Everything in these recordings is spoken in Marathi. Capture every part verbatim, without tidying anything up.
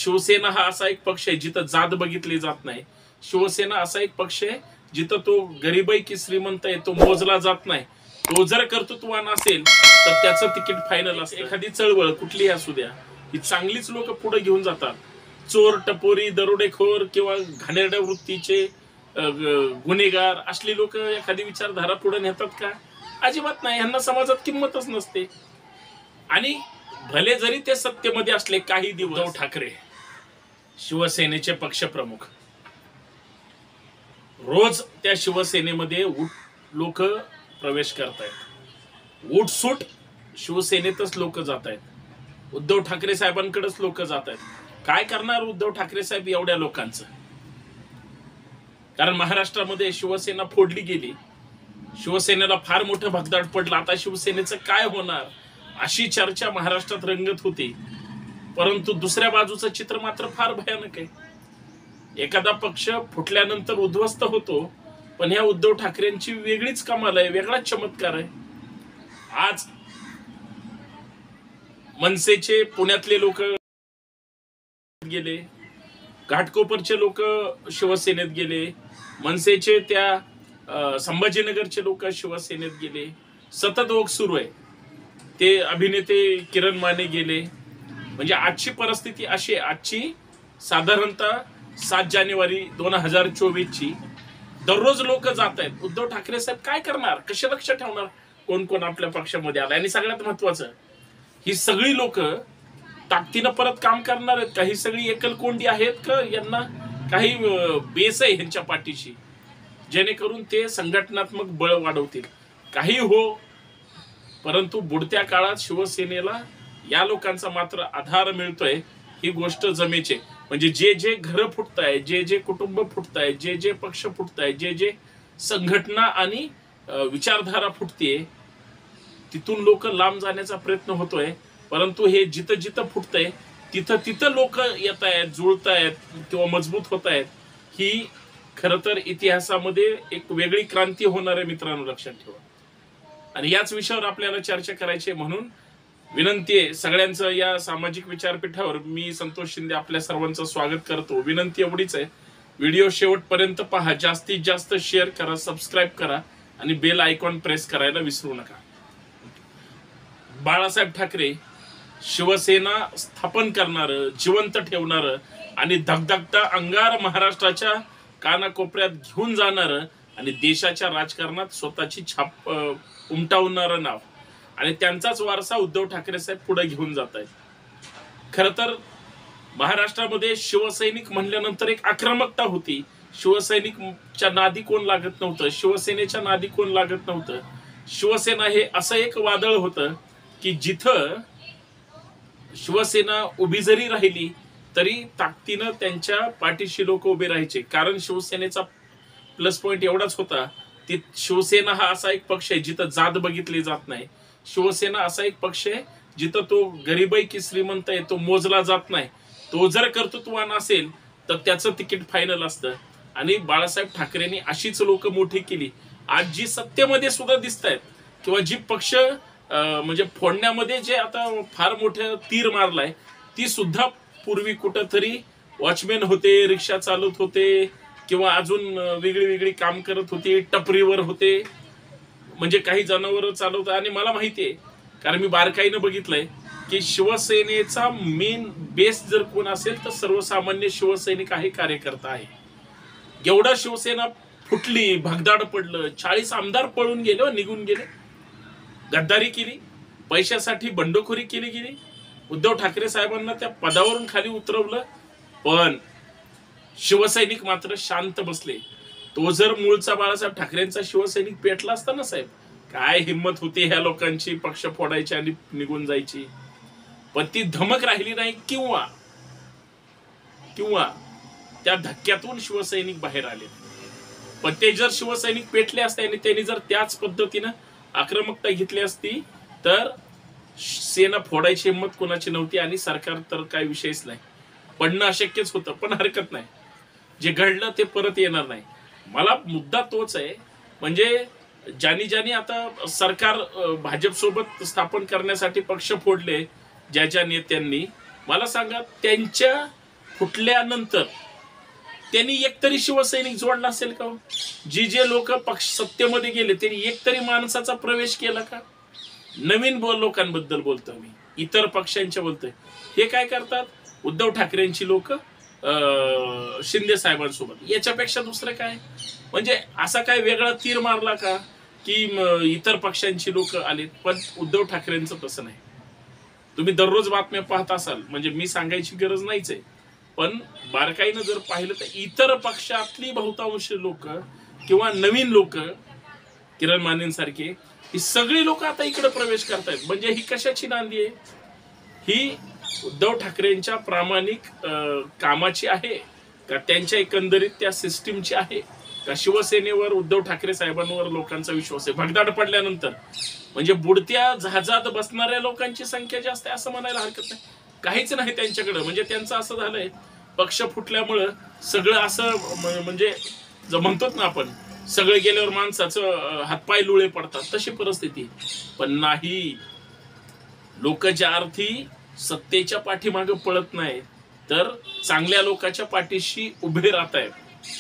शिवसेना हा असा एक पक्ष आहे जिथं जात बघितली जात नाही। शिवसेना असा एक पक्ष आहे जिथं तो गरीबाई की श्रीमंत आहे तो मोजला जात नाही। तो जर कर्तृत्ववान असेल तर त्याचं तिकीट फायनल असतं। एखादी चळवळ कुठलीही असू द्या ही चांगलीच लोक पुढे घेऊन जातात। चोर टपोरी दरोडेखोर किंवा घाणेरड्या वृत्तीचे गुन्हेगार असली लोक एखादी विचारधारा पुढे नेतात का? अजिबात नाही। यांना समाजात किंमतच नसते। आणि भले जरी ते सत्तेमध्ये असले काही दिवस, उद्धव ठाकरे शिवसेनेचे पक्षप्रमुख रोज त्या शिवसेनेमध्ये लोक प्रवेश करतायत। उठसूट शिवसेनेतच लोक जात आहेत। उद्धव ठाकरे साहेबांकडेच लोक जात आहेत। काय करणार उद्धव ठाकरे साहेब एवढ्या लोकांचं? कारण महाराष्ट्रामध्ये शिवसेना फोडली गेली, शिवसेनेला फार मोठं भगदाड पडलं। आता शिवसेनेचं काय होणार अशी चर्चा महाराष्ट्रात रंगत होती। परंतु दुसऱ्या बाजूचं चित्र मात्र फार भयानक आहे। एखादा पक्ष फुटल्यानंतर उद्ध्वस्त होतो, पण ह्या उद्धव ठाकरेंची वेगळीच कमाल आहे, वेगळाच चमत्कार आहे। आज मनसेचे पुण्यातले लोक गेले, घाटकोपरचे लोक शिवसेनेत गेले, मनसेचे त्या संभाजीनगरचे लोक शिवसेनेत गेले। सतत ओघ सुरू आहे। ते अभिनेते किरण माने गेले। म्हणजे आजची परिस्थिती अशी आहे, आजची साधारणतः सात जानेवारी दोन हजार चोवीस ची दररोज लोक जात आहेत। उद्धव ठाकरे साहेब काय करणार? कसे लक्ष ठेवणार कोण कोण आपल्या पक्षामध्ये आला? आणि सगळ्यात महत्वाचं, ही सगळी लोक ताकदीनं परत काम करणार आहेत का? ही सगळी एकलकोंडी आहेत का? यांना काही बेस आहे ह्यांच्या पाठीशी जेणेकरून ते संघटनात्मक बळ वाढवतील? काही हो, परंतु बुडत्या काळात शिवसेनेला या लोकांचा मात्र आधार मिळतोय ही गोष्ट जमेची। म्हणजे जे जे घर फुटताय, जे जे कुटुंब फुटताय, जे जे पक्ष फुटताय, जे जे संघटना आणि विचारधारा फुटतेय, तिथून लोक लांब जाण्याचा प्रयत्न होतोय। परंतु हे जिथं जिथं फुटतंय तिथं तिथं लोक येत आहेत, जुळतायत किंवा मजबूत होत आहेत। ही खरं तर इतिहासामध्ये एक वेगळी क्रांती होणार आहे मित्रांनो, लक्षात ठेवा। आणि याच विषयावर आपल्याला चर्चा करायची आहे। म्हणून विनंती आहे सगळ्यांचं या सामाजिक विचारपीठावर मी संतोष शिंदे आपल्या सर्वांचं स्वागत करतो। विनंती एवढीच आहे, व्हिडिओ शेवटपर्यंत पहा, जास्तीत जास्त शेअर करा, सबस्क्राईब करा आणि बेल आयकॉन प्रेस करायला विसरू नका। बाळासाहेब ठाकरे शिवसेना स्थापन करणार, जिवंत ठेवणार आणि धगधगता अंगार महाराष्ट्राच्या कानाकोपऱ्यात घेऊन जाणार आणि देशाच्या राजकारणात स्वतःची छाप उमटवणारं नाव आणि त्यांचाच वारसा उद्धव ठाकरे साहेब पुढे घेऊन जात आहेत। खरं तर महाराष्ट्रामध्ये शिवसैनिक म्हणल्यानंतर एक आक्रमकता होती। शिवसैनिकच्या नादी कोण लागत नव्हतं, शिवसेनेच्या नादी कोण लागत नव्हतं। शिवसेना हे असं एक वादळ होतं की जिथं शिवसेना उभी जरी राहिली तरी ताकदीनं त्यांच्या पाठीशी लोक उभे राहायचे। कारण शिवसेनेचा प्लस पॉइंट एवढाच होता की शिवसेना हा असा एक पक्ष आहे जिथं जात बघितली जात नाही। शिवसेना असा एक पक्ष आहे जिथं तो गरीबाई की श्रीमंत आहे तो मोजला जात नाही। तो जर कर्तृत्ववान असेल तर त्याचं तिकीट फायनल असतं। आणि बाळासाहेब ठाकरेंनी अशीच लोक मोठी केली। आज जी सत्तेमध्ये सुद्धा दिसत आहेत किंवा जी पक्ष म्हणजे फोडण्यामध्ये जे आता फार मोठं तीर मारलाय, ती सुद्धा पूर्वी कुठंतरी वॉचमॅन होते, रिक्षा चालवत होते किंवा अजून वेगळी वेगळी काम करत होते, टपरीवर होते, म्हणजे काही जनावर चालवत। आणि मला माहिती आहे, कारण मी बारकाईनं बघितलंय की शिवसेनेचा मेन बेस जर कोण असेल तर सर्वसामान्य शिवसैनिक आहे, कार्यकर्ता आहे। एवढा शिवसेना फुटली, भगदाड पडलं, चाळीस आमदार पळून गेले, निघून गेले, गद्दारी केली, पैशासाठी बंडखोरी केली गेली। उद्धव ठाकरे साहेबांना त्या पदावरून खाली उतरवलं, पण शिवसैनिक मात्र शांत बसले। तो जर मूळचा बाळासाहेब ठाकरेंचा शिवसैनिक पेटला असता ना साहेब, काय हिंमत होती ह्या लोकांची पक्ष फोडायची आणि निघून जायची, पण ती धमक राहिली नाही। किंवा किंवा त्या धक्क्यातून शिवसैनिक बाहेर आले। पण ते जर शिवसैनिक पेटले असते आणि त्यांनी जर त्याच पद्धतीनं आक्रमकता घेतली असती तर सेना फोडायची हिंमत कोणाची नव्हती आणि सरकार तर काय विषयच नाही, पडणं अशक्यच होतं। पण हरकत नाही, जे घडलं ते परत येणार नाही। मला मुद्दा तोच आहे, म्हणजे ज्यांनी ज्यांनी आता सरकार भाजप सोबत स्थापन करण्यासाठी पक्ष फोडले, ज्या ज्या नेत्यांनी, मला सांगा त्यांच्या फुटल्यानंतर त्यांनी एकतरी शिवसैनिक जोडला असेल का? जी जे लोक पक्ष सत्तेमध्ये गेले त्यांनी एकतरी माणसाचा प्रवेश केला का? नवीन बोल लोकांबद्दल बोलतो मी, इतर पक्षांच्या बोलतोय. हे काय करतात? उद्धव ठाकरेंची लोक शिंदे साहेबांसोबत, याच्यापेक्षा दुसरं काय? म्हणजे असा काय वेगळा तीर मारला का की इतर पक्षांची लोक आलेत? पण उद्धव ठाकरेंचं तसं नाही. तुम्ही दररोज बातम्या पाहत असाल, म्हणजे मी सांगायची गरज नाहीच आहे, पण बारकाईनं जर पाहिलं तर इतर पक्षातली बहुतांश लोक किंवा नवीन लोक, किरण मानेंसारखे, ही सगळी लोक आता इकडे प्रवेश करतायत. म्हणजे ही कशाची नांदी आहे? ही उद्धव ठाकरेंच्या प्रामाणिक कामाची आहे का त्यांच्या एकंदरीत त्या सिस्टीमची आहे का शिवसेनेवर, उद्धव ठाकरे साहेबांवर लोकांचा विश्वास आहे? भगदाड पडल्यानंतर म्हणजे बुडत्या जहाजात बसणाऱ्या लोकांची संख्या जास्त आहे असं म्हणायला हरकत नाही. काहीच नाही त्यांच्याकडे. म्हणजे त्यांचं असं झालंय, पक्ष फुटल्यामुळं सगळं असं, म्हणजे जर म्हणतो ना आपण, सगळं गेल्यावर माणसाचं हातपाय लुळे पडतात, तशी परिस्थिती. पण नाही, लोक ज्या अर्थी सत्तेच्या पाठीमागे पळत नाही तर चांगल्या लोकांच्या पाठीशी उभे राहत आहेत.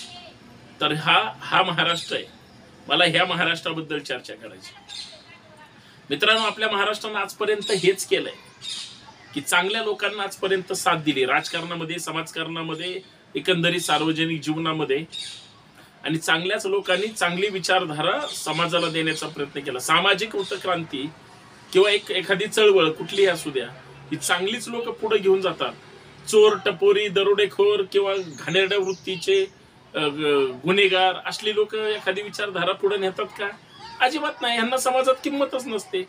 तर हा हा महाराष्ट्र आहे. मला ह्या महाराष्ट्राबद्दल चर्चा करायची. मित्रांनो, आपल्या महाराष्ट्रानं आजपर्यंत हेच केलंय की चांगल्या लोकांना आजपर्यंत साथ दिली, राजकारणामध्ये, समाजकारणामध्ये, एकंदरीत सार्वजनिक जीवनामध्ये. आणि चांगल्याच लोकांनी चांगली विचारधारा समाजाला देण्याचा प्रयत्न केला. सामाजिक उत्क्रांती किंवा एक एखादी चळवळ कुठलीही असू द्या, ही चांगलीच लोक पुढे घेऊन जातात. चोर, टपोरी, दरोडेखोर किंवा घाणेरड्या वृत्तीचे गुन्हेगार असली लोक एखादी विचारधारा पुढे नेतात का? अजिबात नाही. यांना समाजात किंमतच नसते.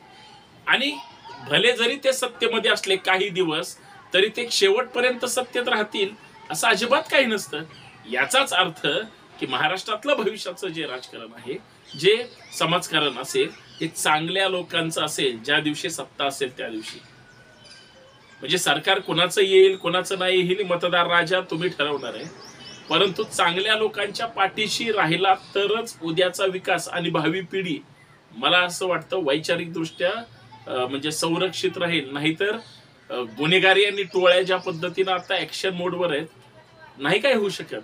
आणि भले जरी ते सत्तेमध्ये असले काही दिवस, तरी ते शेवटपर्यंत सत्तेत राहतील असं अजिबात काही नसतं. याचाच अर्थ की महाराष्ट्रातलं भविष्याचं जे राजकारण आहे, जे समाजकारण असेल, हे चांगल्या लोकांचं असेल. ज्या दिवशी सत्ता असेल त्या दिवशी, म्हणजे सरकार कोणाचं येईल कोणाचं नाही हे मतदार राजा तुम्ही ठरवणार आहे. परंतु चांगल्या लोकांच्या पाठीशी राहिला तरच उद्याचा विकास आणि भावी पिढी, मला असं वाटतं, वैचारिक दृष्ट्या म्हणजे संरक्षित राहील. नाहीतर गुन्हेगारी आणि टोळ्या ज्या पद्धतीनं आता ऍक्शन मोडवर आहेत, नाही काय होऊ शकत.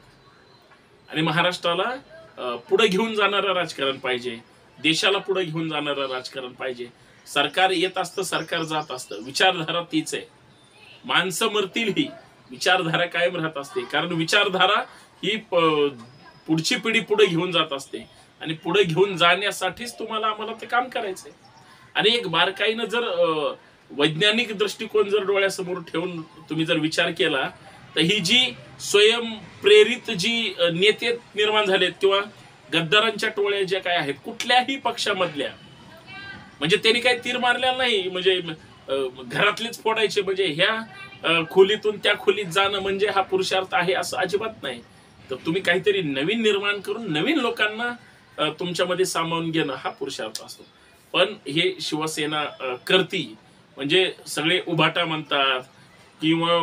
आणि महाराष्ट्राला पुढे घेऊन जाणारं राजकारण पाहिजे, देशाला पुढे घेऊन जाणारं राजकारण पाहिजे. सरकार येत असतं, सरकार जात असतं, विचारधारा तीच आहे. माणसं मरतील ही विचारधारा कायम राहत असते. कारण विचारधारा ही पुढची पिढी पुढे घेऊन जात असते. आणि पुढे घेऊन जाण्यासाठीच तुम्हाला आम्हाला ते काम करायचंय. आणि एक बारकाईनं जर वैज्ञानिक दृष्टिकोन जर डोळ्यासमोर ठेवून तुम्ही जर विचार केला, तर ही जी स्वयंप्रेरित जी नेते निर्माण झालेत किंवा गद्दारांच्या टोळ्या ज्या काय आहेत कुठल्याही पक्षामधल्या, म्हणजे त्यांनी काही तीर मारलेला नाही, म्हणजे घरातलेच फोडायचे, म्हणजे ह्या खोलीतून त्या खोलीत जाणं म्हणजे हा पुरुषार्थ आहे असं अजिबात नाही. तर तुम्ही काहीतरी नवीन निर्माण करून नवीन लोकांना तुमच्यामध्ये सामावून घेणं हा पुरुषार्थ असतो. पण हे शिवसेना करती, म्हणजे सगळे उभाटा म्हणतात किंवा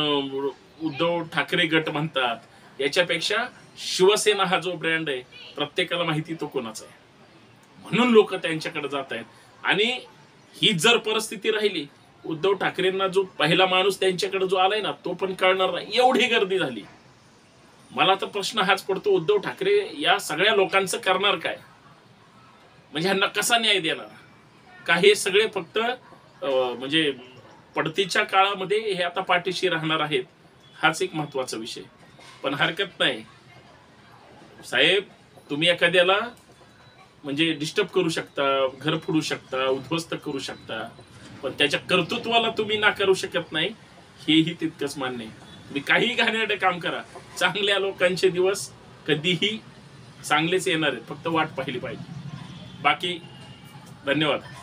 उद्धव ठाकरे गट म्हणतात, याच्यापेक्षा शिवसेना हा जो ब्रँड आहे प्रत्येकाला माहिती तो कोणाचा आहे, म्हणून लोक त्यांच्याकडे जात आहेत. आणि ही जर परिस्थिती राहिली, उद्धव ठाकरेंना जो पहिला माणूस त्यांच्याकडे जो आलाय ना, तो पण कळणार नाही, एवढी गर्दी झाली. मला तर प्रश्न हाच पडतो, उद्धव ठाकरे या सगळ्या लोकांचं करणार काय? म्हणजे ह्यांना कसा न्याय देणार का? हे सगळे फक्त म्हणजे पडतीच्या काळामध्ये हे आता पाठीशी राहणार आहेत, हाच एक महत्वाचा विषय. पण हरकत नाही साहेब, तुम्ही एखाद्याला म्हणजे डिस्टर्ब करू शकता, घर फोडू शकता, उद्ध्वस्त करू शकता, पण त्याच्या कर्तृत्वाला तुम्ही नाकारू शकत नाही, हेही तितकंच मान्य आहे. तुम्ही काही घाणेरडं काम करा, चांगल्या लोकांचे दिवस कधीही चांगलेच येणार आहेत, फक्त वाट पाहिली पाहिजे. बाकी धन्यवाद.